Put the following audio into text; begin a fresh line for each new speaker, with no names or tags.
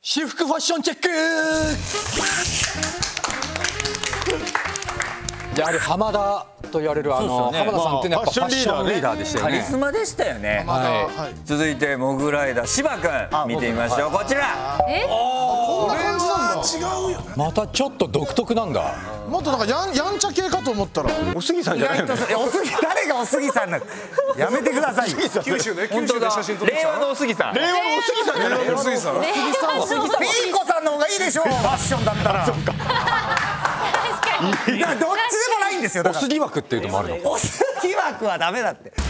私服ファッションチェック。やはり浜田と言われる浜田さんってやっぱファッションリーダーでしたよね。
カリスマでしたよね。続いてモグライダー芝君見てみましょう。こちら。
こんな感じなんだ。違うよ。
またちょっと独特なんだ。
もっとなんかやんちゃ系かと思ったら
お杉さんじゃないよね。
誰がお杉さんなの。やめてください。
九州で写真撮ってきた。
令和のお杉さん。
令和のお杉さんじゃない。
お杉さん。
ピーコさんの方がいいでしょう。ファッションだったら。どっちでもないんですよ。
お杉枠っていうのもあるの。
お杉枠はダメだって。